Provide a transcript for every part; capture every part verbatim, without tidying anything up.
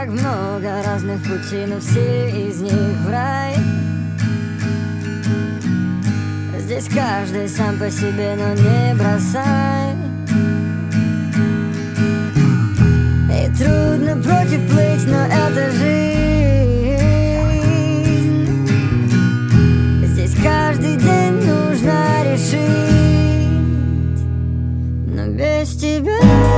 так много разных путей, но все из них в рай. Здесь каждый сам по себе, но не бросай. И трудно против плыть, но это жизнь. Здесь каждый день нужно решить, но без тебя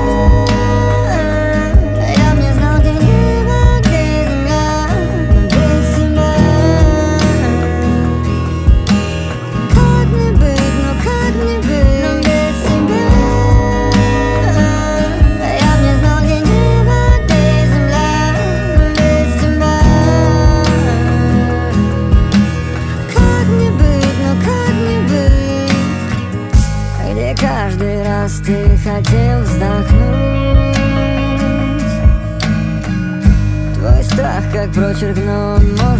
я б не знал, где небо, где земля, но без тебя. Как мне быть, но как мне быть, но без тебя. Я б не знал, где небо, где земля, но без тебя. Как мне быть, но как мне быть, где каждый раз ты хотел вздохнуть. Твой страх как прочерк, но он мой